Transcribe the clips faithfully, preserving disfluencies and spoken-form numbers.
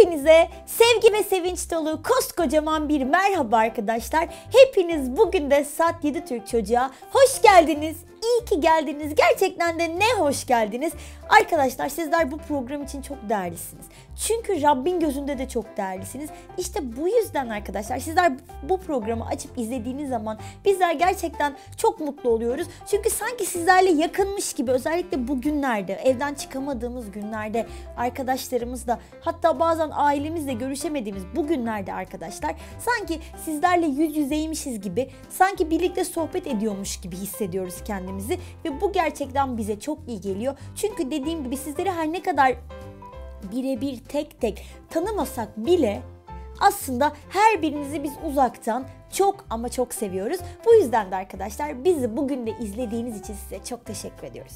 Hepinize sevgi ve sevinç dolu koskocaman bir merhaba arkadaşlar. Hepiniz bugün de Sat yedi Türk Çocuğa hoş geldiniz. İyi ki geldiniz. Gerçekten de ne hoş geldiniz. Arkadaşlar sizler bu program için çok değerlisiniz. Çünkü Rabbin gözünde de çok değerlisiniz. İşte bu yüzden arkadaşlar sizler bu programı açıp izlediğiniz zaman bizler gerçekten çok mutlu oluyoruz. Çünkü sanki sizlerle yakınmış gibi, özellikle bugünlerde, evden çıkamadığımız günlerde, arkadaşlarımızla, hatta bazen ailemizle görüşemediğimiz bu günlerde arkadaşlar sanki sizlerle yüz yüzeymişiz gibi, sanki birlikte sohbet ediyormuş gibi hissediyoruz kendimizi ve bu gerçekten bize çok iyi geliyor. Çünkü dediğim gibi sizleri her ne kadar birebir tek tek tanımasak bile aslında her birinizi biz uzaktan çok ama çok seviyoruz. Bu yüzden de arkadaşlar bizi bugün de izlediğiniz için size çok teşekkür ediyoruz.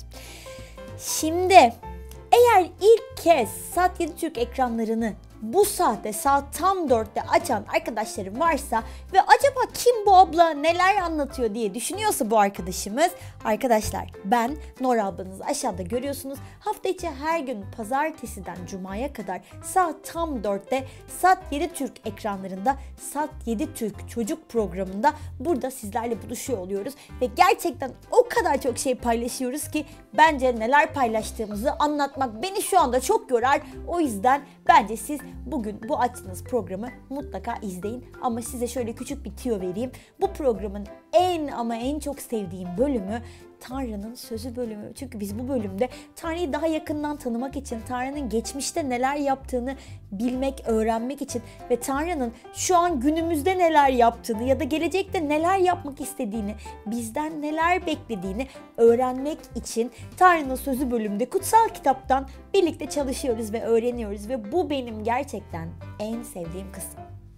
Şimdi eğer ilk kez Sat yedi Türk ekranlarını bu saatte saat tam dörtte açan arkadaşlarım varsa ve acaba kim bu abla, neler anlatıyor diye düşünüyorsa bu arkadaşımız, arkadaşlar ben Nor ablanız, aşağıda görüyorsunuz. Hafta içi her gün pazartesiden cumaya kadar saat tam dörtte Sat yedi Türk ekranlarında Sat yedi Türk çocuk programında burada sizlerle buluşuyor oluyoruz ve gerçekten o kadar çok şey paylaşıyoruz ki bence neler paylaştığımızı anlatmak beni şu anda çok yorar. O yüzden bence siz bugün bu açtığınız programı mutlaka izleyin. Ama size şöyle küçük bir tüyo vereyim. Bu programın en ama en çok sevdiğim bölümü Tanrı'nın sözü bölümü. Çünkü biz bu bölümde Tanrı'yı daha yakından tanımak için, Tanrı'nın geçmişte neler yaptığını bilmek, öğrenmek için ve Tanrı'nın şu an günümüzde neler yaptığını ya da gelecekte neler yapmak istediğini, bizden neler beklediğini öğrenmek için Tanrı'nın sözü bölümünde kutsal kitaptan birlikte çalışıyoruz ve öğreniyoruz ve bu benim gerçekten en sevdiğim kısım.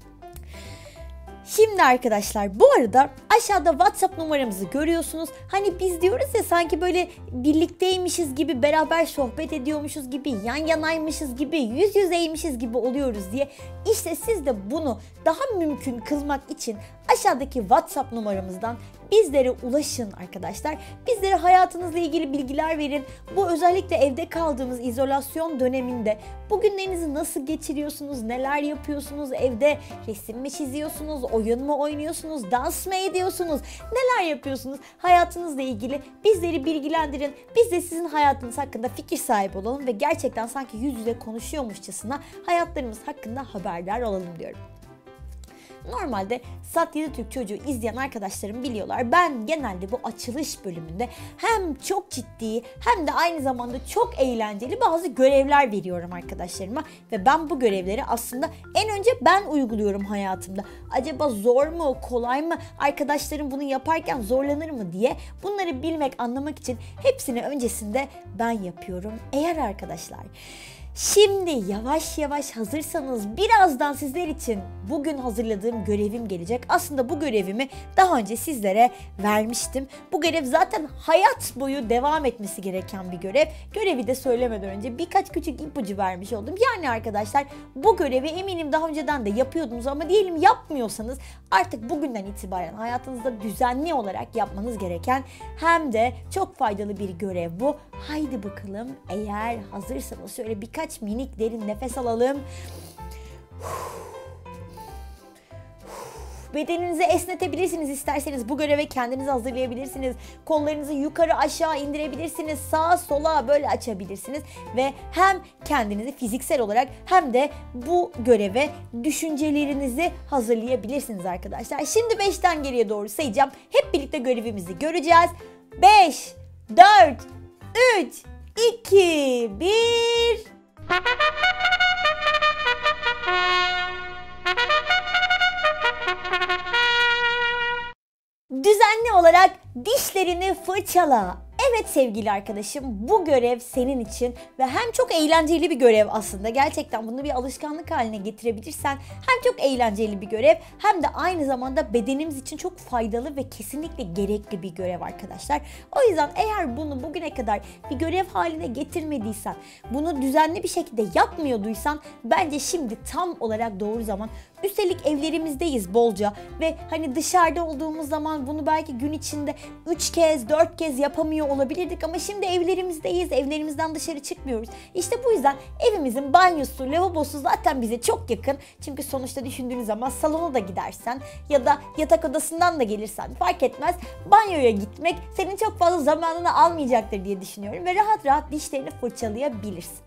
Şimdi arkadaşlar bu arada aşağıda WhatsApp numaramızı görüyorsunuz. Hani biz diyoruz ya sanki böyle birlikteymişiz gibi, beraber sohbet ediyormuşuz gibi, yan yanaymışız gibi, yüz yüzeymişiz gibi oluyoruz diye. İşte siz de bunu daha mümkün kılmak için aşağıdaki WhatsApp numaramızdan bizlere ulaşın arkadaşlar. Bizlere hayatınızla ilgili bilgiler verin. Bu özellikle evde kaldığınız izolasyon döneminde bugünlerinizi nasıl geçiriyorsunuz, neler yapıyorsunuz, evde resim mi çiziyorsunuz, oyun mu oynuyorsunuz, dans mı ediyorsunuz, neler yapıyorsunuz, hayatınızla ilgili bizleri bilgilendirin. Biz de sizin hayatınız hakkında fikir sahibi olalım ve gerçekten sanki yüz yüze konuşuyormuşçasına hayatlarımız hakkında haberdar olalım diyorum. Normalde Sat yedi Türk Çocuğu izleyen arkadaşlarım biliyorlar. Ben genelde bu açılış bölümünde hem çok ciddi hem de aynı zamanda çok eğlenceli bazı görevler veriyorum arkadaşlarıma. Ve ben bu görevleri aslında en önce ben uyguluyorum hayatımda. Acaba zor mu, kolay mı, arkadaşlarım bunu yaparken zorlanır mı diye bunları bilmek, anlamak için hepsini öncesinde ben yapıyorum. Eğer arkadaşlar şimdi yavaş yavaş hazırsanız birazdan sizler için bugün hazırladığım görevim gelecek. Aslında bu görevimi daha önce sizlere vermiştim. Bu görev zaten hayat boyu devam etmesi gereken bir görev. Görevi de söylemeden önce birkaç küçük ipucu vermiş oldum. Yani arkadaşlar bu görevi eminim daha önceden de yapıyordunuz ama diyelim yapmıyorsanız artık bugünden itibaren hayatınızda düzenli olarak yapmanız gereken hem de çok faydalı bir görev bu. Haydi bakalım, eğer hazırsanız şöyle birkaç minik derin nefes alalım. Bedeninizi esnetebilirsiniz isterseniz. Bu göreve kendinizi hazırlayabilirsiniz. Kollarınızı yukarı aşağı indirebilirsiniz. Sağa sola böyle açabilirsiniz. Ve hem kendinizi fiziksel olarak hem de bu göreve düşüncelerinizi hazırlayabilirsiniz arkadaşlar. Şimdi beşten geriye doğru sayacağım. Hep birlikte görevimizi göreceğiz. beş, dört, üç, iki, bir... Düzenli olarak dişlerini fırçala. Evet sevgili arkadaşım, bu görev senin için ve hem çok eğlenceli bir görev aslında. Gerçekten bunu bir alışkanlık haline getirebilirsen hem çok eğlenceli bir görev hem de aynı zamanda bedenimiz için çok faydalı ve kesinlikle gerekli bir görev arkadaşlar. O yüzden eğer bunu bugüne kadar bir görev haline getirmediysen, bunu düzenli bir şekilde yapmıyorduysan bence şimdi tam olarak doğru zaman. Üstelik evlerimizdeyiz bolca ve hani dışarıda olduğumuz zaman bunu belki gün içinde üç kez dört kez yapamıyor olabilirdik ama şimdi evlerimizdeyiz, evlerimizden dışarı çıkmıyoruz. İşte bu yüzden evimizin banyosu, lavabosu zaten bize çok yakın. Çünkü sonuçta düşündüğünüz zaman salona da gidersen ya da yatak odasından da gelirsen fark etmez, banyoya gitmek senin çok fazla zamanını almayacaktır diye düşünüyorum ve rahat rahat dişlerini fırçalayabilirsin.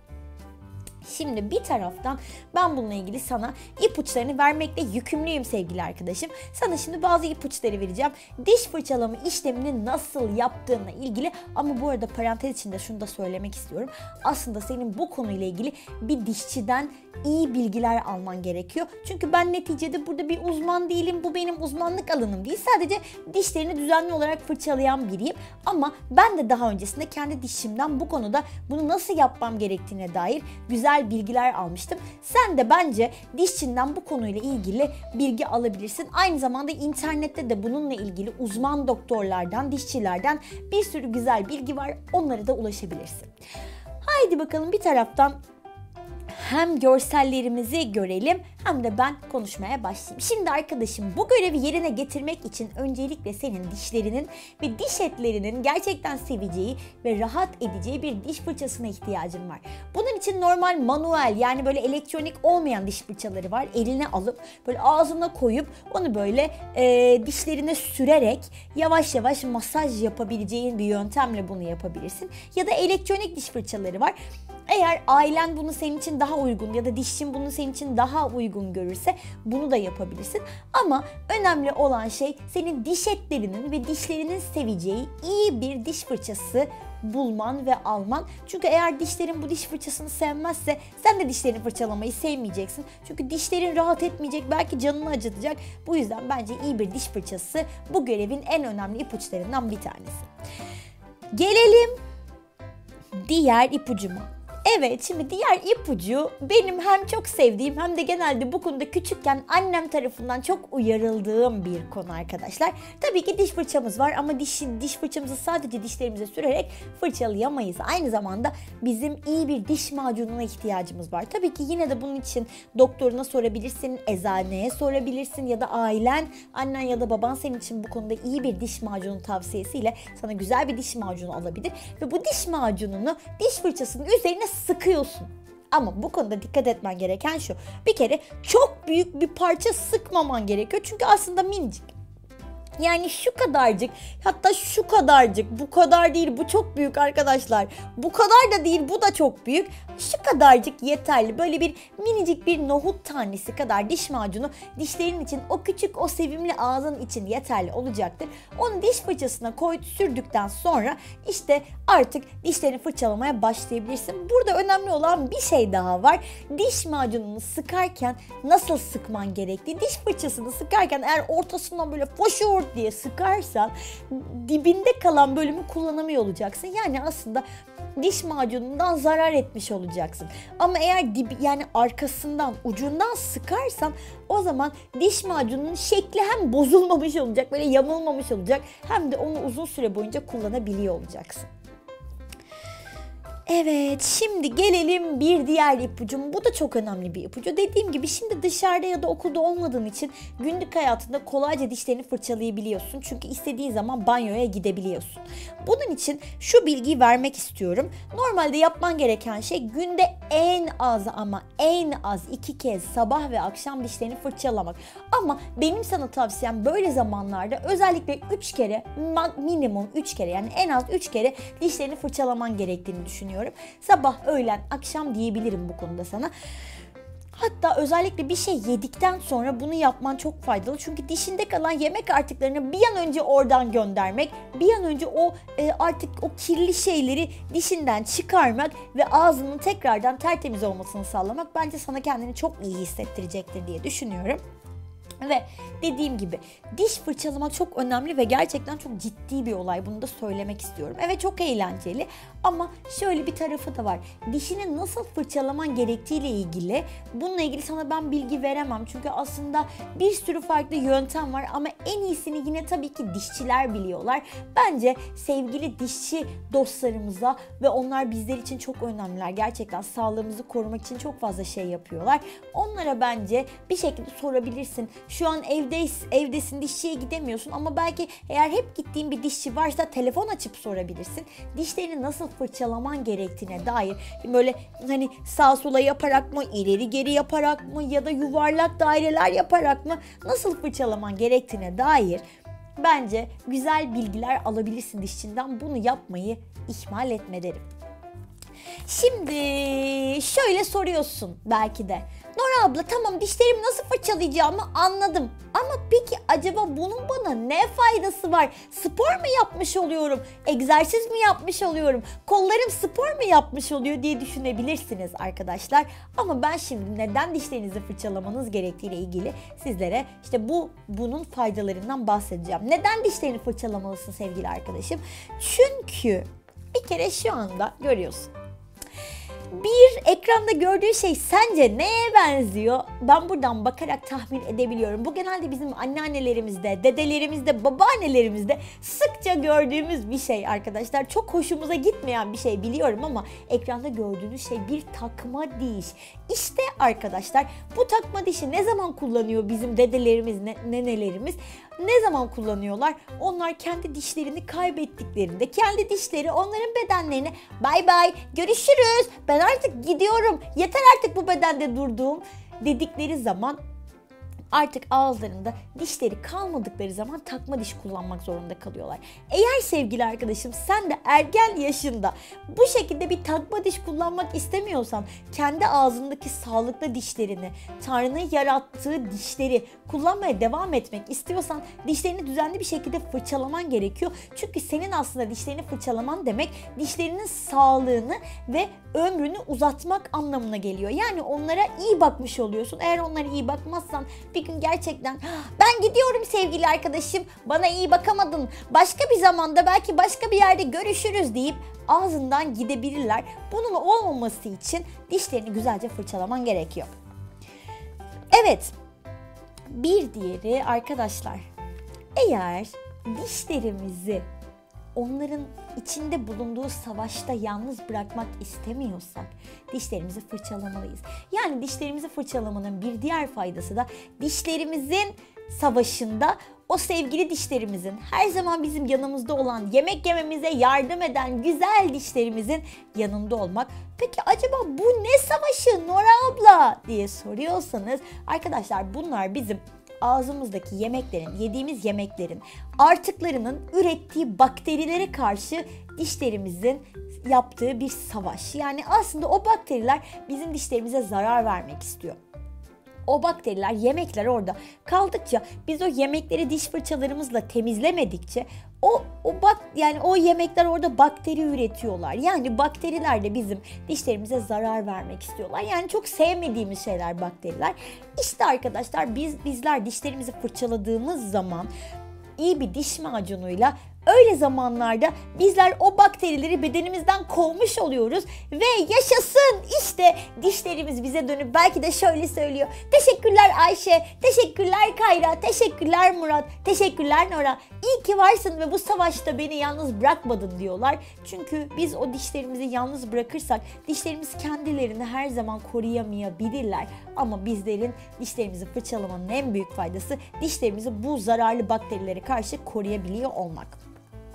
Şimdi bir taraftan ben bununla ilgili sana ipuçlarını vermekle yükümlüyüm sevgili arkadaşım. Sana şimdi bazı ipuçları vereceğim. Diş fırçalama işlemini nasıl yaptığınla ilgili, ama bu arada parantez içinde şunu da söylemek istiyorum. Aslında senin bu konuyla ilgili bir dişçiden iyi bilgiler alman gerekiyor. Çünkü ben neticede burada bir uzman değilim. Bu benim uzmanlık alanım değil. Sadece dişlerini düzenli olarak fırçalayan biriyim. Ama ben de daha öncesinde kendi dişimden bu konuda bunu nasıl yapmam gerektiğine dair güzel bilgiler almıştım. Sen de bence dişçinden bu konuyla ilgili bilgi alabilirsin. Aynı zamanda internette de bununla ilgili uzman doktorlardan, dişçilerden bir sürü güzel bilgi var. Onlara da ulaşabilirsin. Haydi bakalım bir taraftan hem görsellerimizi görelim hem de ben konuşmaya başlayayım. Şimdi arkadaşım, bu görevi yerine getirmek için öncelikle senin dişlerinin ve diş etlerinin gerçekten seveceği ve rahat edeceği bir diş fırçasına ihtiyacın var. Bunun için normal manuel, yani böyle elektronik olmayan diş fırçaları var. Eline alıp böyle ağzına koyup onu böyle e, dişlerine sürerek yavaş yavaş masaj yapabileceğin bir yöntemle bunu yapabilirsin. Ya da elektronik diş fırçaları var. Eğer ailen bunu senin için daha uygun ya da dişçin bunu senin için daha uygun görürse bunu da yapabilirsin. Ama önemli olan şey senin diş etlerinin ve dişlerinin seveceği iyi bir diş fırçası bulman ve alman. Çünkü eğer dişlerin bu diş fırçasını sevmezse sen de dişlerini fırçalamayı sevmeyeceksin. Çünkü dişlerin rahat etmeyecek, belki canını acıtacak. Bu yüzden bence iyi bir diş fırçası bu görevin en önemli ipuçlarından bir tanesi. Gelelim diğer ipucuma. Evet, şimdi diğer ipucu benim hem çok sevdiğim hem de genelde bu konuda küçükken annem tarafından çok uyarıldığım bir konu arkadaşlar. Tabii ki diş fırçamız var ama diş, diş fırçamızı sadece dişlerimize sürerek fırçalayamayız. Aynı zamanda bizim iyi bir diş macununa ihtiyacımız var. Tabii ki yine de bunun için doktoruna sorabilirsin, eczaneye sorabilirsin ya da ailen, annen ya da baban senin için bu konuda iyi bir diş macunu tavsiyesiyle sana güzel bir diş macunu alabilir. Ve bu diş macununu diş fırçasının üzerine sıkıyorsun. Ama bu konuda dikkat etmen gereken şu: bir kere çok büyük bir parça sıkmaman gerekiyor. Çünkü aslında minicik. Yani şu kadarcık, hatta şu kadarcık, bu kadar değil, bu çok büyük arkadaşlar. Bu kadar da değil, bu da çok büyük. Şu kadarcık yeterli. Böyle bir minicik bir nohut tanesi kadar diş macunu dişlerin için, o küçük, o sevimli ağzın için yeterli olacaktır. Onu diş fırçasına koy, sürdükten sonra işte artık dişlerini fırçalamaya başlayabilirsin. Burada önemli olan bir şey daha var. Diş macununu sıkarken nasıl sıkman gerektiği. Diş fırçasını sıkarken eğer ortasından böyle foşur diye sıkarsan dibinde kalan bölümü kullanamıyor olacaksın. Yani aslında diş macunundan zarar etmiş olacaksın. Ama eğer dibi, yani arkasından, ucundan sıkarsan o zaman diş macununun şekli hem bozulmamış olacak, böyle yamulmamış olacak, hem de onu uzun süre boyunca kullanabiliyor olacaksın. Evet, şimdi gelelim bir diğer ipucum. Bu da çok önemli bir ipucu. Dediğim gibi şimdi dışarıda ya da okulda olmadığın için günlük hayatında kolayca dişlerini fırçalayabiliyorsun. Çünkü istediğin zaman banyoya gidebiliyorsun. Bunun için şu bilgiyi vermek istiyorum. Normalde yapman gereken şey günde en az ama en az iki kez sabah ve akşam dişlerini fırçalamak. Ama benim sana tavsiyem böyle zamanlarda özellikle üç kere, minimum üç kere, yani en az üç kere dişlerini fırçalaman gerektiğini düşünüyorum. Sabah, öğlen, akşam diyebilirim bu konuda sana. Hatta özellikle bir şey yedikten sonra bunu yapman çok faydalı. Çünkü dişinde kalan yemek artıklarını bir an önce oradan göndermek, bir an önce o e, artık o kirli şeyleri dişinden çıkarmak ve ağzının tekrardan tertemiz olmasını sağlamak bence sana kendini çok iyi hissettirecektir diye düşünüyorum. Ve dediğim gibi diş fırçalamak çok önemli ve gerçekten çok ciddi bir olay. Bunu da söylemek istiyorum. Evet, çok eğlenceli ama şöyle bir tarafı da var. Dişini nasıl fırçalaman gerektiğiyle ilgili, bununla ilgili sana ben bilgi veremem. Çünkü aslında bir sürü farklı yöntem var ama en iyisini yine tabii ki dişçiler biliyorlar. Bence sevgili dişçi dostlarımıza, ve onlar bizler için çok önemliler. Gerçekten sağlığımızı korumak için çok fazla şey yapıyorlar. Onlara bence bir şekilde sorabilirsin. Şu an evdeyiz, evdesin, dişçiye gidemiyorsun ama belki eğer hep gittiğin bir dişçi varsa telefon açıp sorabilirsin. Dişlerini nasıl fırçalaman gerektiğine dair, böyle hani sağa sola yaparak mı, ileri geri yaparak mı ya da yuvarlak daireler yaparak mı, nasıl fırçalaman gerektiğine dair bence güzel bilgiler alabilirsin dişçinden. Bunu yapmayı ihmal etme derim. Şimdi şöyle soruyorsun belki de. Nora abla, tamam dişlerimi nasıl fırçalayacağımı anladım. Ama peki acaba bunun bana ne faydası var? Spor mu yapmış oluyorum? Egzersiz mi yapmış oluyorum? Kollarım spor mu yapmış oluyor diye düşünebilirsiniz arkadaşlar. Ama ben şimdi neden dişlerinizi fırçalamanız gerektiğiyle ilgili sizlere işte bu bunun faydalarından bahsedeceğim. Neden dişlerini fırçalamalısın sevgili arkadaşım? Çünkü bir kere şu anda görüyorsun. Bir ekranda gördüğü şey sence neye benziyor? Ben buradan bakarak tahmin edebiliyorum. Bu genelde bizim anneannelerimizde, dedelerimizde, babaannelerimizde sıkça gördüğümüz bir şey arkadaşlar. Çok hoşumuza gitmeyen bir şey biliyorum ama ekranda gördüğünüz şey bir takma diş. İşte arkadaşlar, bu takma dişi ne zaman kullanıyor bizim dedelerimiz, ne, nenelerimiz? Ne zaman kullanıyorlar? Onlar kendi dişlerini kaybettiklerinde, kendi dişleri onların bedenlerine bay bay, görüşürüz, ben artık gidiyorum, yeter artık bu bedende durduğum dedikleri zaman, artık ağızlarında dişleri kalmadıkları zaman takma diş kullanmak zorunda kalıyorlar. Eğer sevgili arkadaşım sen de ergen yaşında bu şekilde bir takma diş kullanmak istemiyorsan, kendi ağzındaki sağlıklı dişlerini, Tanrı'nın yarattığı dişleri kullanmaya devam etmek istiyorsan dişlerini düzenli bir şekilde fırçalaman gerekiyor. Çünkü senin aslında dişlerini fırçalaman demek dişlerinin sağlığını ve ömrünü uzatmak anlamına geliyor. Yani onlara iyi bakmış oluyorsun. Eğer onlara iyi bakmazsan bir gün gerçekten ben gidiyorum sevgili arkadaşım, bana iyi bakamadın, başka bir zamanda belki başka bir yerde görüşürüz deyip ağzından gidebilirler. Bunun olmaması için dişlerini güzelce fırçalaman gerekiyor. Evet, bir diğeri arkadaşlar, eğer dişlerimizi onların içinde bulunduğu savaşta yalnız bırakmak istemiyorsak dişlerimizi fırçalamalıyız. Yani dişlerimizi fırçalamanın bir diğer faydası da dişlerimizin savaşında o sevgili dişlerimizin, her zaman bizim yanımızda olan, yemek yememize yardım eden güzel dişlerimizin yanında olmak. Peki acaba bu ne savaşı Nora abla diye soruyorsanız arkadaşlar, bunlar bizim ağzımızdaki yemeklerin, yediğimiz yemeklerin artıklarının ürettiği bakterilere karşı dişlerimizin yaptığı bir savaş. Yani aslında o bakteriler bizim dişlerimize zarar vermek istiyor. O bakteriler, yemekler orada kaldıkça, biz o yemekleri diş fırçalarımızla temizlemedikçe o o bak yani o yemekler orada bakteri üretiyorlar. Yani bakteriler de bizim dişlerimize zarar vermek istiyorlar. Yani çok sevmediğimiz şeyler bakteriler. İşte arkadaşlar, biz bizler dişlerimizi fırçaladığımız zaman iyi bir diş macunuyla, öyle zamanlarda bizler o bakterileri bedenimizden kovmuş oluyoruz ve yaşasın, işte dişlerimiz bize dönüp belki de şöyle söylüyor: teşekkürler Ayşe, teşekkürler Kayra, teşekkürler Murat, teşekkürler Nora, iyi ki varsın ve bu savaşta beni yalnız bırakmadın diyorlar. Çünkü biz o dişlerimizi yalnız bırakırsak dişlerimiz kendilerini her zaman koruyamayabilirler. Ama bizlerin dişlerimizi fırçalamanın en büyük faydası dişlerimizi bu zararlı bakterilere karşı koruyabiliyor olmak.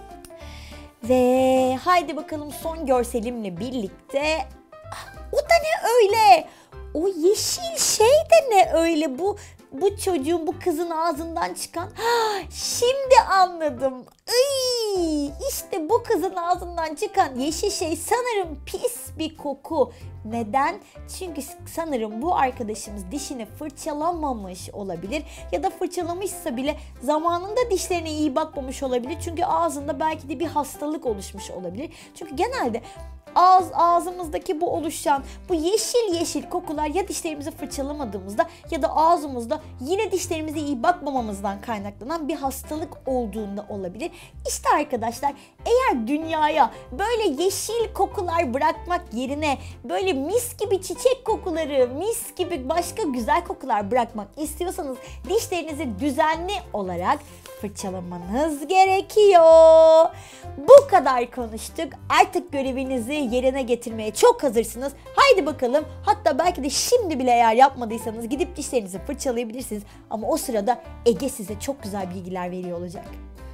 Ve haydi bakalım son görselimle birlikte, o da ne öyle? O yeşil şey de ne öyle? Bu bu çocuğun, bu kızın ağzından çıkan, şimdi anladım. Iy, işte bu kızın ağzından çıkan yeşil şey sanırım pis bir koku. Neden? Çünkü sanırım bu arkadaşımız dişini fırçalamamış olabilir ya da fırçalamışsa bile zamanında dişlerine iyi bakmamış olabilir. Çünkü ağzında belki de bir hastalık oluşmuş olabilir. Çünkü genelde ağız ağzımızdaki bu oluşan bu yeşil yeşil kokular ya dişlerimizi fırçalamadığımızda ya da ağzımızda yine dişlerimize iyi bakmamamızdan kaynaklanan bir hastalık olduğunda olabilir. İşte arkadaşlar, eğer dünyaya böyle yeşil kokular bırakmak yerine böyle mis gibi çiçek kokuları, mis gibi başka güzel kokular bırakmak istiyorsanız dişlerinizi düzenli olarak fırçalamanız gerekiyor. Bu kadar konuştuk. Artık görevinizi yerine getirmeye çok hazırsınız. Haydi bakalım. Hatta belki de şimdi bile eğer yapmadıysanız gidip dişlerinizi fırçalayabilirsiniz. Ama o sırada Ege size çok güzel bilgiler veriyor olacak.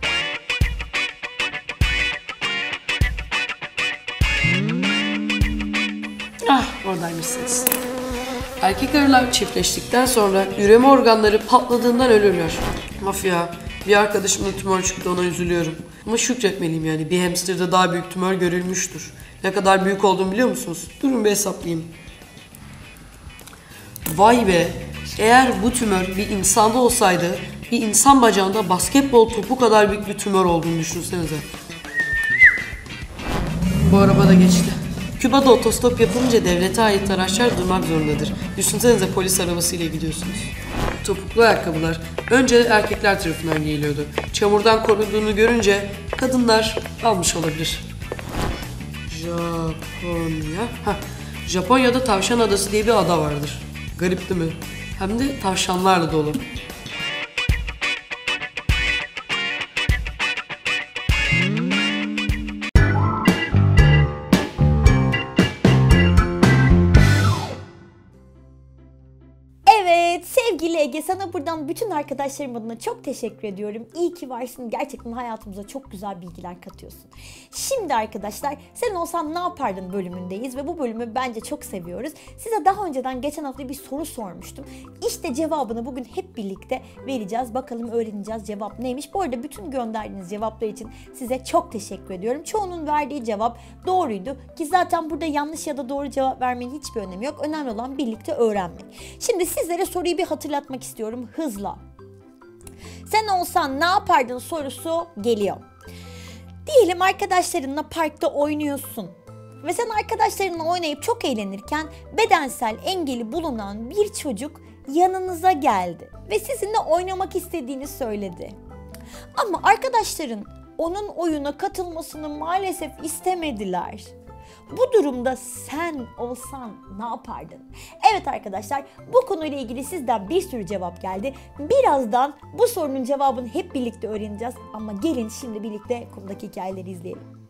Ah, oradaymışsınız. Erkek arılar çiftleştikten sonra üreme organları patladığından ölürler. Of ya, bir arkadaşımda tümör çıktı, ona üzülüyorum. Ama şükretmeliyim yani, bir hamsterda daha büyük tümör görülmüştür. Ne kadar büyük olduğunu biliyor musunuz? Durun bir hesaplayayım. Vay be, eğer bu tümör bir insanda olsaydı, bir insan bacağında basketbol topu kadar büyük bir tümör olduğunu düşünsenize. Bu araba da geçti. Küba'da otostop yapılınca devlete ait araçlar durmak zorundadır. Düşünsenize, polis arabasıyla gidiyorsunuz. Topuklu ayakkabılar önce erkekler tarafından giyiliyordu. Çamurdan koruduğunu görünce kadınlar almış olabilir. Japonya. Heh. Japonya'da Tavşan Adası diye bir ada vardır. Garip değil mi? Hem de tavşanlarla dolu. Sevgili Ege, sana buradan bütün arkadaşlarım adına çok teşekkür ediyorum. İyi ki varsın. Gerçekten hayatımıza çok güzel bilgiler katıyorsun. Şimdi arkadaşlar, sen olsan ne yapardın bölümündeyiz ve bu bölümü bence çok seviyoruz. Size daha önceden geçen hafta bir soru sormuştum. İşte cevabını bugün hep birlikte vereceğiz. Bakalım öğreneceğiz cevap neymiş. Bu arada bütün gönderdiğiniz cevaplar için size çok teşekkür ediyorum. Çoğunun verdiği cevap doğruydu ki zaten burada yanlış ya da doğru cevap vermenin hiçbir önemi yok. Önemli olan birlikte öğrenmek. Şimdi sizlere soruyu bir hatırlatmak istiyorum hızla. Sen olsan ne yapardın sorusu geliyor. Diyelim arkadaşlarınla parkta oynuyorsun ve sen arkadaşlarınla oynayıp çok eğlenirken bedensel engeli bulunan bir çocuk yanınıza geldi ve sizinle oynamak istediğini söyledi. Ama arkadaşların onun oyuna katılmasını maalesef istemediler. Bu durumda sen olsan ne yapardın? Evet arkadaşlar, bu konuyla ilgili sizden bir sürü cevap geldi. Birazdan bu sorunun cevabını hep birlikte öğreneceğiz. Ama gelin şimdi birlikte konudaki hikayeleri izleyelim.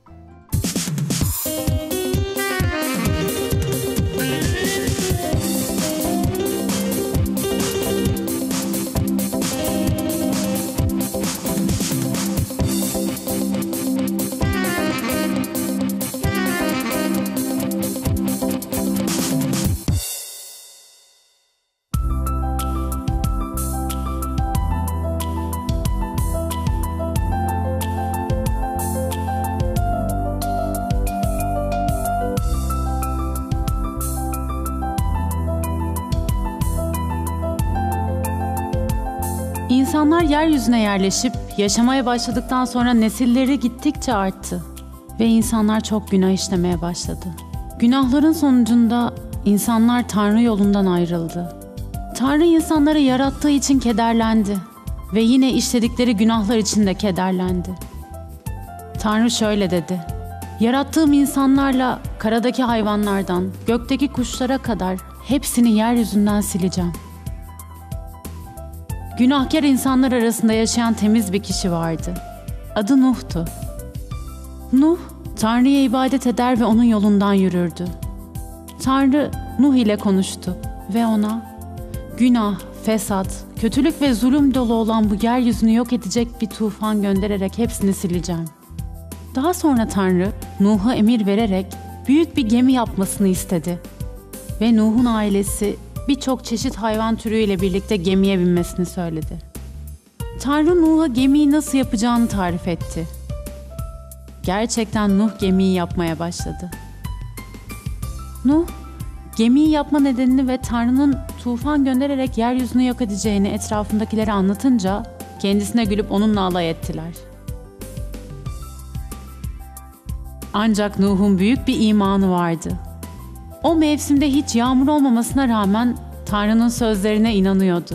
İnsanlar yeryüzüne yerleşip yaşamaya başladıktan sonra nesilleri gittikçe arttı ve insanlar çok günah işlemeye başladı. Günahların sonucunda insanlar Tanrı yolundan ayrıldı. Tanrı insanları yarattığı için kederlendi ve yine işledikleri günahlar için de kederlendi. Tanrı şöyle dedi: "Yarattığım insanlarla karadaki hayvanlardan, gökteki kuşlara kadar hepsini yeryüzünden sileceğim." Günahkar insanlar arasında yaşayan temiz bir kişi vardı. Adı Nuh'tu. Nuh, Tanrı'ya ibadet eder ve onun yolundan yürürdü. Tanrı, Nuh ile konuştu ve ona, "Günah, fesat, kötülük ve zulüm dolu olan bu yeryüzünü yok edecek bir tufan göndererek hepsini sileceğim." Daha sonra Tanrı, Nuh'a emir vererek büyük bir gemi yapmasını istedi. Ve Nuh'un ailesi birçok çeşit hayvan türüyle birlikte gemiye binmesini söyledi. Tanrı Nuh'a gemiyi nasıl yapacağını tarif etti. Gerçekten Nuh gemiyi yapmaya başladı. Nuh, gemiyi yapma nedenini ve Tanrı'nın tufan göndererek yeryüzünü yok edeceğini etrafındakilere anlatınca kendisine gülüp onunla alay ettiler. Ancak Nuh'un büyük bir imanı vardı. O mevsimde hiç yağmur olmamasına rağmen Tanrı'nın sözlerine inanıyordu.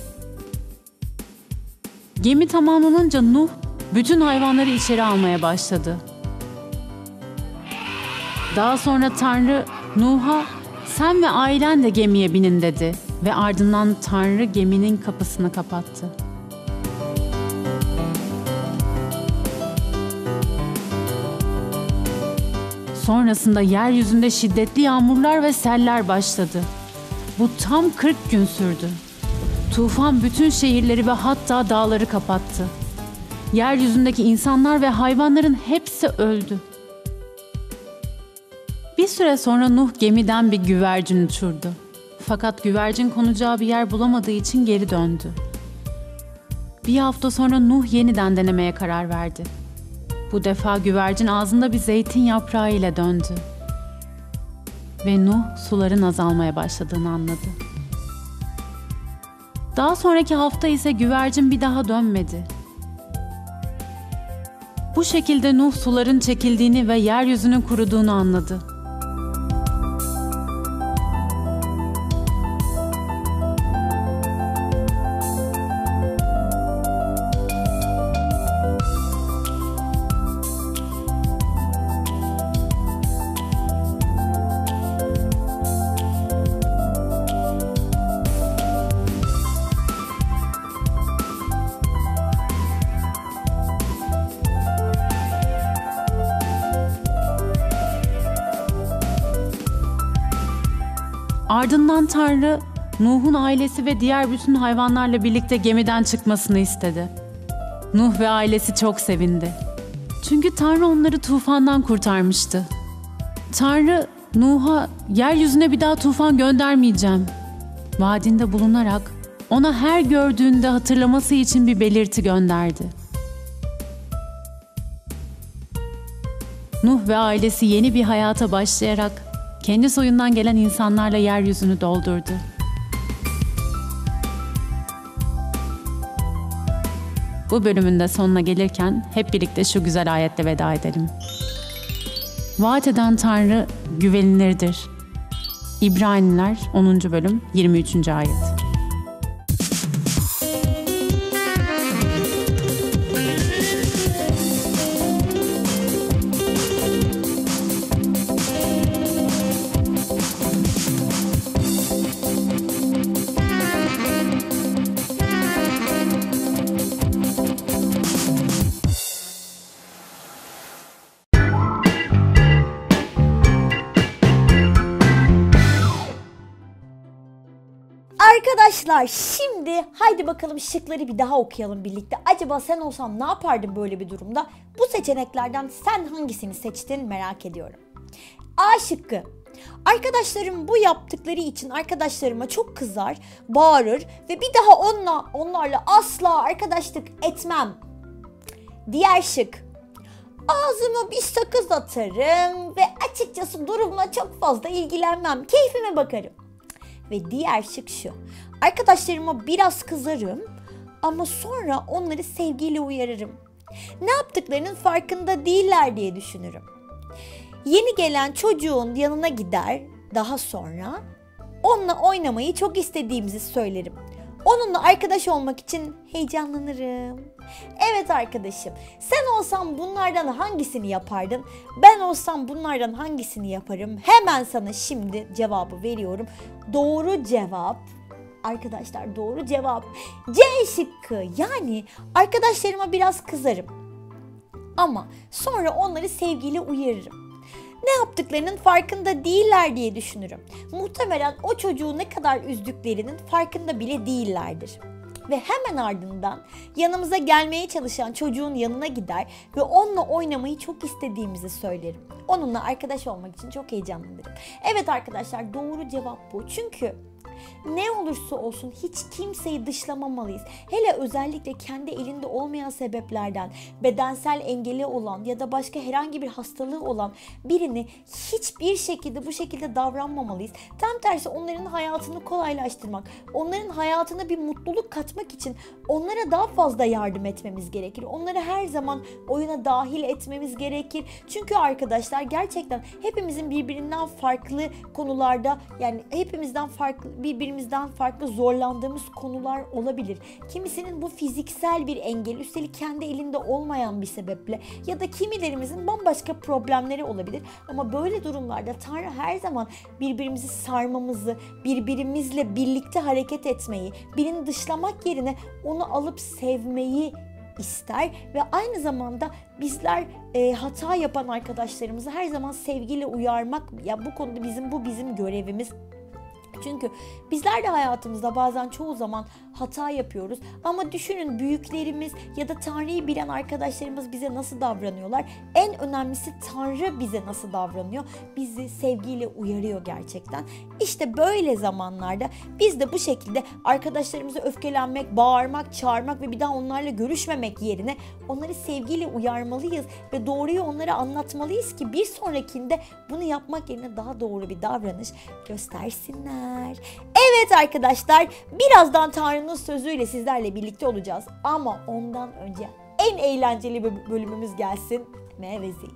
Gemi tamamlanınca Nuh bütün hayvanları içeri almaya başladı. Daha sonra Tanrı Nuh'a "Sen ve ailen de gemiye binin" dedi ve ardından Tanrı geminin kapısını kapattı. Sonrasında yeryüzünde şiddetli yağmurlar ve seller başladı. Bu tam kırk gün sürdü. Tufan bütün şehirleri ve hatta dağları kapattı. Yeryüzündeki insanlar ve hayvanların hepsi öldü. Bir süre sonra Nuh gemiden bir güvercin uçurdu. Fakat güvercin konacağı bir yer bulamadığı için geri döndü. Bir hafta sonra Nuh yeniden denemeye karar verdi. Bu defa güvercin ağzında bir zeytin yaprağı ile döndü. Ve Nuh suların azalmaya başladığını anladı. Daha sonraki hafta ise güvercin bir daha dönmedi. Bu şekilde Nuh suların çekildiğini ve yeryüzünün kuruduğunu anladı. Ardından Tanrı, Nuh'un ailesi ve diğer bütün hayvanlarla birlikte gemiden çıkmasını istedi. Nuh ve ailesi çok sevindi. Çünkü Tanrı onları tufandan kurtarmıştı. Tanrı, Nuh'a "Yeryüzüne bir daha tufan göndermeyeceğim" vaadinde bulunarak ona her gördüğünde hatırlaması için bir belirti gönderdi. Nuh ve ailesi yeni bir hayata başlayarak kendi soyundan gelen insanlarla yeryüzünü doldurdu. Bu bölümün de sonuna gelirken hep birlikte şu güzel ayetle veda edelim. Vaat eden Tanrı güvenilirdir. İbraniler onuncu bölüm yirmi üçüncü ayet. Arkadaşlar şimdi haydi bakalım şıkları bir daha okuyalım birlikte. Acaba sen olsan ne yapardın böyle bir durumda? Bu seçeneklerden sen hangisini seçtin merak ediyorum. A şıkkı. Arkadaşlarım bu yaptıkları için arkadaşlarıma çok kızar, bağırır ve bir daha onunla, onlarla asla arkadaşlık etmem. Diğer şık. Ağzıma bir sakız atarım ve açıkçası durumla çok fazla ilgilenmem, keyfime bakarım. Ve diğer şık şu. Arkadaşlarıma biraz kızarım ama sonra onları sevgiyle uyarırım. Ne yaptıklarının farkında değiller diye düşünürüm. Yeni gelen çocuğun yanına gider, daha sonra onunla oynamayı çok istediğimizi söylerim. Onunla arkadaş olmak için heyecanlanırım. Evet arkadaşım, sen olsan bunlardan hangisini yapardın? Ben olsam bunlardan hangisini yaparım? Hemen sana şimdi cevabı veriyorum. Doğru cevap, arkadaşlar doğru cevap C şıkkı. Yani arkadaşlarıma biraz kızarım ama sonra onları sevgiyle uyarırım. Ne yaptıklarının farkında değiller diye düşünürüm. Muhtemelen o çocuğu ne kadar üzdüklerinin farkında bile değillerdir. Ve hemen ardından yanımıza gelmeye çalışan çocuğun yanına gider ve onunla oynamayı çok istediğimizi söylerim. Onunla arkadaş olmak için çok heyecanlanırım. Evet arkadaşlar, doğru cevap bu. Çünkü Ne olursa olsun hiç kimseyi dışlamamalıyız. Hele özellikle kendi elinde olmayan sebeplerden bedensel engeli olan ya da başka herhangi bir hastalığı olan birini hiçbir şekilde bu şekilde davranmamalıyız. Tam tersi onların hayatını kolaylaştırmak, onların hayatına bir mutluluk katmak için onlara daha fazla yardım etmemiz gerekir. Onları her zaman oyuna dahil etmemiz gerekir. Çünkü arkadaşlar gerçekten hepimizin birbirinden farklı konularda, yani hepimizden farklı, birbirimizden farklı zorlandığımız konular olabilir. Kimisinin bu fiziksel bir engel, üstelik kendi elinde olmayan bir sebeple, ya da kimilerimizin bambaşka problemleri olabilir. Ama böyle durumlarda Tanrı her zaman birbirimizi sarmamızı, birbirimizle birlikte hareket etmeyi, birini dışlamak yerine onu alıp sevmeyi ister ve aynı zamanda bizler e, hata yapan arkadaşlarımızı her zaman sevgiyle uyarmak, ya bu konuda bizim bu bizim görevimiz. Çünkü bizler de hayatımızda bazen çoğu zaman hata yapıyoruz. Ama düşünün, büyüklerimiz ya da Tanrı'yı bilen arkadaşlarımız bize nasıl davranıyorlar? En önemlisi Tanrı bize nasıl davranıyor? Bizi sevgiyle uyarıyor gerçekten. İşte böyle zamanlarda biz de bu şekilde arkadaşlarımıza öfkelenmek, bağırmak, çağırmak ve bir daha onlarla görüşmemek yerine onları sevgiyle uyarmalıyız ve doğruyu onlara anlatmalıyız ki bir sonrakinde bunu yapmak yerine daha doğru bir davranış göstersinler. Evet arkadaşlar, birazdan Tanrı'nın sözüyle sizlerle birlikte olacağız. Ama ondan önce en eğlenceli bir bölümümüz gelsin. Mevezi.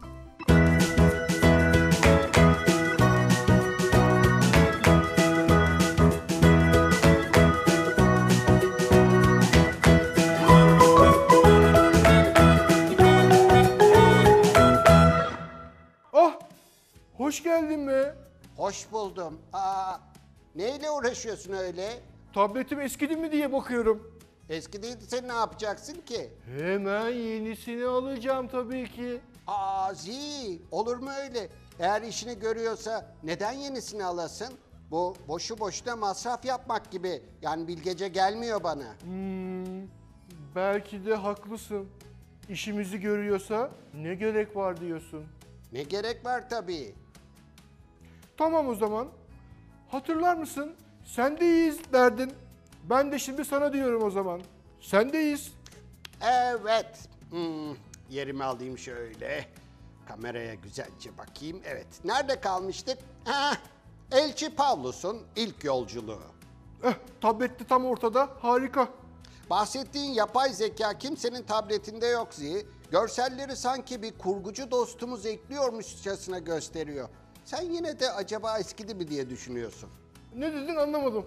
Ah! Hoş geldin be. Hoş buldum. Aa, neyle uğraşıyorsun öyle? Tabletim eskidi mi diye bakıyorum. Eski değildi, sen ne yapacaksın ki? Hemen yenisini alacağım tabii ki. Aa Zi, olur mu öyle? Eğer işini görüyorsa neden yenisini alasın? Bu boşu boşuna masraf yapmak gibi. Yani bilgece gelmiyor bana. Hmm, belki de haklısın. İşimizi görüyorsa ne gerek var diyorsun. Ne gerek var tabii. Tamam o zaman. Hatırlar mısın? Sendeyiz derdin. Ben de şimdi sana diyorum o zaman. Sendeyiz. Evet. Hmm, yerimi alayım şöyle. Kameraya güzelce bakayım. Evet. Nerede kalmıştık? Ha, Elçi Pavlus'un ilk yolculuğu. Eh, tablette tam ortada. Harika. Bahsettiğin yapay zeka kimsenin tabletinde yok Zi. Görselleri sanki bir kurgucu dostumuz ekliyormuşçasına gösteriyor. Sen yine de acaba eskidi mi diye düşünüyorsun. Ne dedin anlamadım.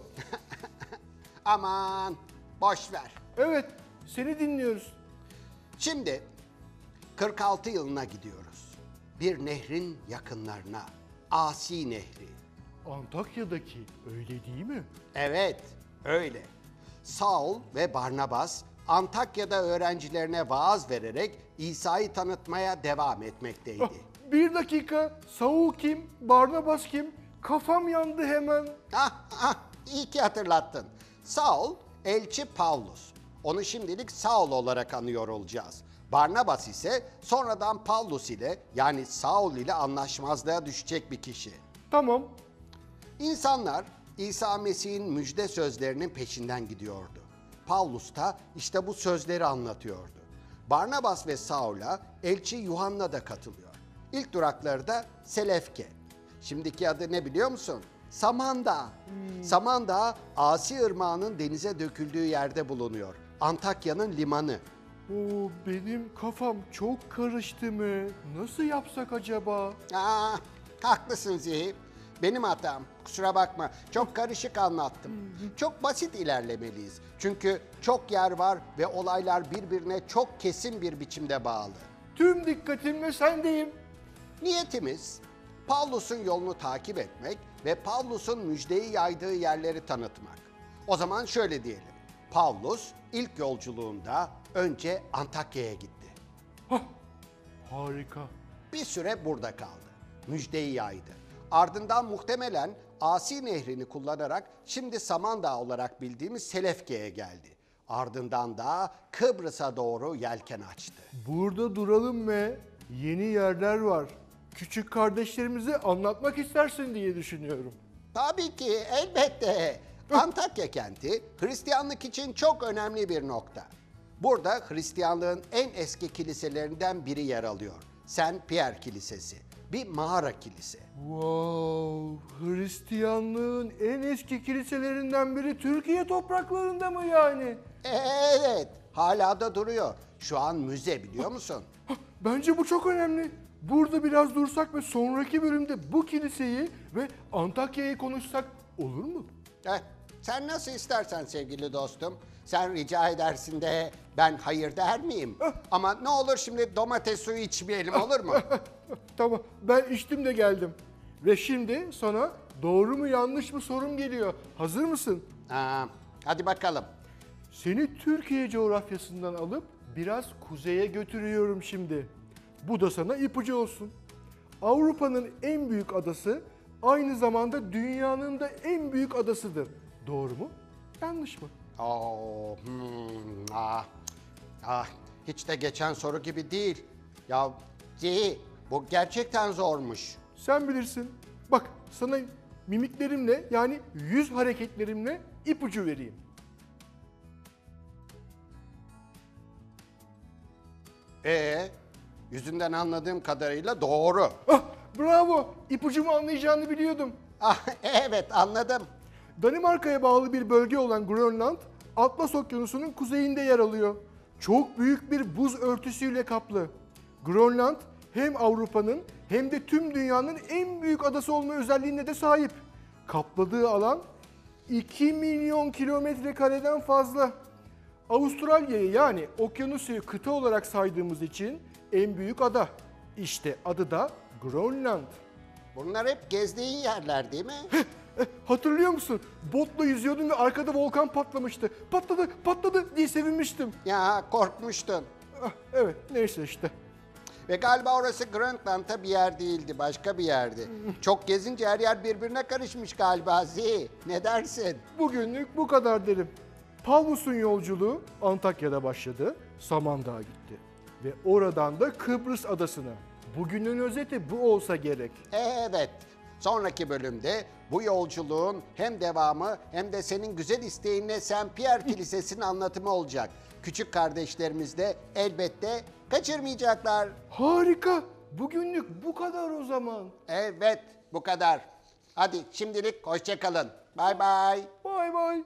Aman boş ver. Evet, seni dinliyoruz. Şimdi kırk altı yılına gidiyoruz. Bir nehrin yakınlarına. Asi Nehri. Antakya'daki öyle değil mi? Evet, öyle. Saul ve Barnabas Antakya'da öğrencilerine vaaz vererek İsa'yı tanıtmaya devam etmekteydi. Ah, bir dakika. Saul kim? Barnabas kim? Kafam yandı hemen. Ah, ah, iyi ki hatırlattın. Saul, elçi Pavlus. Onu şimdilik Saul olarak anıyor olacağız. Barnabas ise sonradan Pavlus ile, yani Saul ile anlaşmazlığa düşecek bir kişi. Tamam. İnsanlar İsa Mesih'in müjde sözlerinin peşinden gidiyordu. Pavlus da işte bu sözleri anlatıyordu. Barnabas ve Saul'a elçi Yuhanna da katılıyor. İlk durakları da Selefke. Şimdiki adı ne biliyor musun? Samandağ. Hmm. Samandağ, Asi Irmağı'nın denize döküldüğü yerde bulunuyor. Antakya'nın limanı. Oo, benim kafam çok karıştı mı? Nasıl yapsak acaba? Aa, haklısın Zihi. Benim hatam. Kusura bakma. Çok karışık anlattım. Çok basit ilerlemeliyiz. Çünkü çok yer var ve olaylar birbirine çok kesin bir biçimde bağlı. Tüm dikkatimle sendeyim. Niyetimiz Pavlus'un yolunu takip etmek ve Pavlus'un müjdeyi yaydığı yerleri tanıtmak. O zaman şöyle diyelim. Pavlus ilk yolculuğunda önce Antakya'ya gitti. Hah, harika. Bir süre burada kaldı. Müjdeyi yaydı. Ardından muhtemelen Asi Nehri'ni kullanarak şimdi Samandağ olarak bildiğimiz Selefke'ye geldi. Ardından da Kıbrıs'a doğru yelken açtı. Burada duralım mı? Yeni yerler var. Küçük kardeşlerimize anlatmak istersin diye düşünüyorum. Tabii ki, elbette. Antakya kenti Hristiyanlık için çok önemli bir nokta. Burada Hristiyanlığın en eski kiliselerinden biri yer alıyor. Saint Pierre Kilisesi. Bir mağara kilise. Wow, Hristiyanlığın en eski kiliselerinden biri Türkiye topraklarında mı yani? Evet, hala da duruyor. Şu an müze, biliyor musun? Bence bu çok önemli. Burada biraz dursak ve sonraki bölümde bu kiliseyi ve Antakya'yı konuşsak olur mu? Eh, sen nasıl istersen sevgili dostum. Sen rica edersin de ben hayır der miyim? Ama ne olur şimdi domates suyu içmeyelim, olur mu? Tamam, ben içtim de geldim. Ve şimdi sana doğru mu yanlış mı sorum geliyor. Hazır mısın? Aa, hadi bakalım. Seni Türkiye coğrafyasından alıp biraz kuzeye götürüyorum şimdi. Bu da sana ipucu olsun. Avrupa'nın en büyük adası aynı zamanda dünyanın da en büyük adasıdır. Doğru mu? Yanlış mı? Oo, hmm, ah, ah, hiç de geçen soru gibi değil. Ya Zihi, bu gerçekten zormuş. Sen bilirsin. Bak sana mimiklerimle yani yüz hareketlerimle ipucu vereyim. Ee, yüzünden anladığım kadarıyla doğru. Ah, bravo. İpucumu anlayacağını biliyordum. Ah, evet, anladım. Danimarka'ya bağlı bir bölge olan Grönland, Atlas Okyanusu'nun kuzeyinde yer alıyor. Çok büyük bir buz örtüsüyle kaplı. Grönland hem Avrupa'nın hem de tüm dünyanın en büyük adası olma özelliğine de sahip. Kapladığı alan iki milyon kilometre kareden fazla. Avustralya'yı yani Okyanusya'yı kıta olarak saydığımız için en büyük ada. İşte adı da Grönland. Bunlar hep gezdiğin yerler değil mi? Eh, hatırlıyor musun? Botla yüzüyordum ve arkada volkan patlamıştı. Patladı, patladı diye sevinmiştim. Ya korkmuştun. Ah, evet, neyse işte. Ve galiba orası Grönland'da bir yer değildi, başka bir yerdi. Çok gezince her yer birbirine karışmış galiba Zihi. Ne dersin? Bugünlük bu kadar derim. Pavlus'un yolculuğu Antakya'da başladı, Samandağ'a gitti. Ve oradan da Kıbrıs adasına. Bugünün özeti bu olsa gerek. Evet. Sonraki bölümde bu yolculuğun hem devamı hem de senin güzel isteğinle Saint Pierre Kilisesi'nin anlatımı olacak. Küçük kardeşlerimiz de elbette kaçırmayacaklar. Harika. Bugünlük bu kadar o zaman. Evet, bu kadar. Hadi şimdilik hoşça kalın. Bay bay. Bay bay.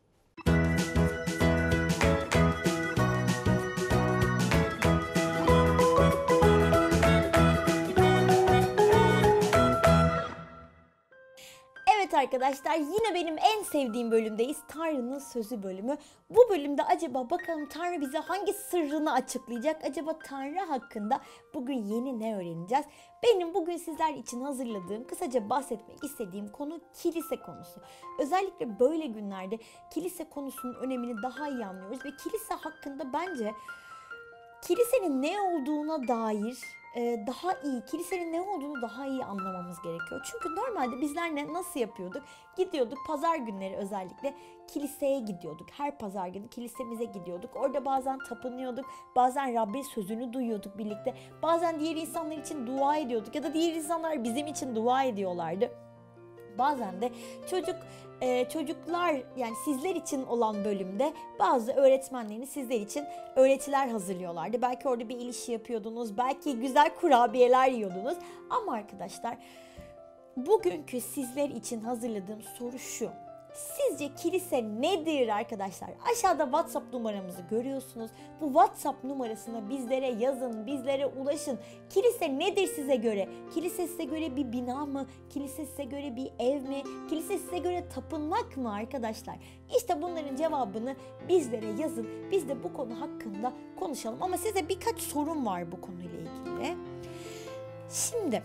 Evet arkadaşlar, yine benim en sevdiğim bölümdeyiz. Tanrı'nın sözü bölümü. Bu bölümde acaba bakalım Tanrı bize hangi sırrını açıklayacak? Acaba Tanrı hakkında bugün yeni ne öğreneceğiz? Benim bugün sizler için hazırladığım, kısaca bahsetmek istediğim konu kilise konusu. Özellikle böyle günlerde kilise konusunun önemini daha iyi anlıyoruz ve kilise hakkında bence kilisenin ne olduğuna dair e, daha iyi, kilisenin ne olduğunu daha iyi anlamamız gerekiyor. Çünkü normalde bizler ne, nasıl yapıyorduk? Gidiyorduk pazar günleri, özellikle kiliseye gidiyorduk. Her pazar günü kilisemize gidiyorduk. Orada bazen tapınıyorduk, bazen Rabbin sözünü duyuyorduk birlikte. Bazen diğer insanlar için dua ediyorduk ya da diğer insanlar bizim için dua ediyorlardı. Bazen de çocuk e, çocuklar, yani sizler için olan bölümde bazı öğretmenlerin sizler için öğretiler hazırlıyorlardı. Belki orada bir ilişki yapıyordunuz, belki güzel kurabiyeler yiyordunuz. Ama arkadaşlar, bugünkü sizler için hazırladığım soru şu. Sizce kilise nedir arkadaşlar? Aşağıda WhatsApp numaramızı görüyorsunuz. Bu WhatsApp numarasına bizlere yazın, bizlere ulaşın. Kilise nedir size göre? Kilise size göre bir bina mı? Kilise size göre bir ev mi? Kilise size göre tapınmak mı arkadaşlar? İşte bunların cevabını bizlere yazın. Biz de bu konu hakkında konuşalım. Ama size birkaç sorum var bu konuyla ilgili. Şimdi,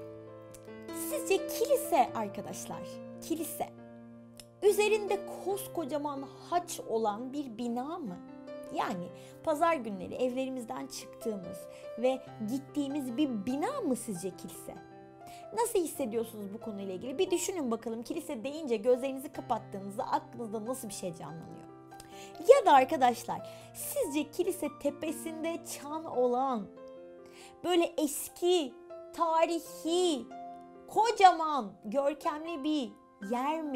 sizce kilise arkadaşlar, kilise üzerinde koskocaman haç olan bir bina mı? Yani pazar günleri evlerimizden çıktığımız ve gittiğimiz bir bina mı sizce kilise? Nasıl hissediyorsunuz bu konuyla ilgili? Bir düşünün bakalım, kilise deyince gözlerinizi kapattığınızda aklınızda nasıl bir şey canlanıyor? Ya da arkadaşlar, sizce kilise tepesinde çan olan, böyle eski, tarihi, kocaman, görkemli bir yer mi?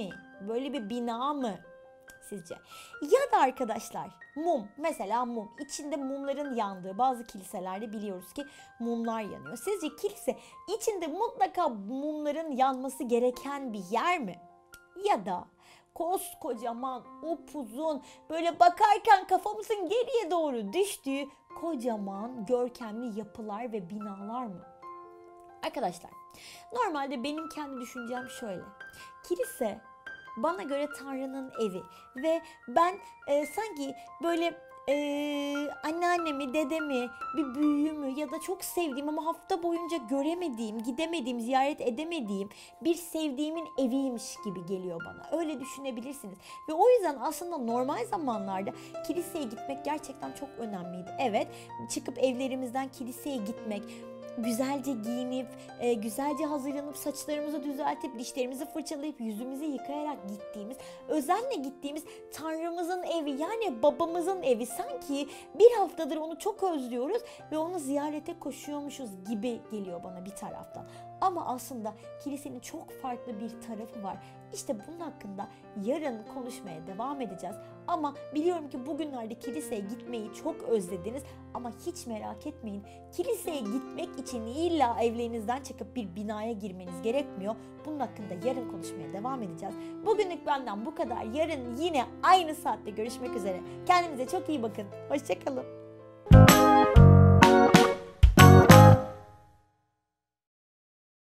Böyle bir bina mı sizce? Ya da arkadaşlar mum, mesela mum, içinde mumların yandığı bazı kiliselerde biliyoruz ki mumlar yanıyor. Sizce kilise içinde mutlaka mumların yanması gereken bir yer mi? Ya da koskocaman, upuzun, böyle bakarken kafamızın geriye doğru düştüğü kocaman görkemli yapılar ve binalar mı? Arkadaşlar, normalde benim kendi düşüncem şöyle. Kilise bana göre Tanrı'nın evi ve ben e, sanki böyle e, anneannemi, dedemi, bir büyüğümü ya da çok sevdiğim ama hafta boyunca göremediğim, gidemediğim, ziyaret edemediğim bir sevdiğimin eviymiş gibi geliyor bana. Öyle düşünebilirsiniz. Ve o yüzden aslında normal zamanlarda kiliseye gitmek gerçekten çok önemliydi. Evet, çıkıp evlerimizden kiliseye gitmek, güzelce giyinip, e, güzelce hazırlanıp, saçlarımızı düzeltip, dişlerimizi fırçalayıp, yüzümüzü yıkayarak gittiğimiz, özenle gittiğimiz Tanrımızın evi, yani babamızın evi. Sanki bir haftadır onu çok özlüyoruz ve onu ziyarete koşuyormuşuz gibi geliyor bana bir taraftan. Ama aslında kilisenin çok farklı bir tarafı var. İşte bunun hakkında yarın konuşmaya devam edeceğiz. Ama biliyorum ki bugünlerde kiliseye gitmeyi çok özlediniz. Ama hiç merak etmeyin. Kiliseye gitmek için illa evlerinizden çıkıp bir binaya girmeniz gerekmiyor. Bunun hakkında yarın konuşmaya devam edeceğiz. Bugünlük benden bu kadar. Yarın yine aynı saatte görüşmek üzere. Kendinize çok iyi bakın. Hoşça kalın.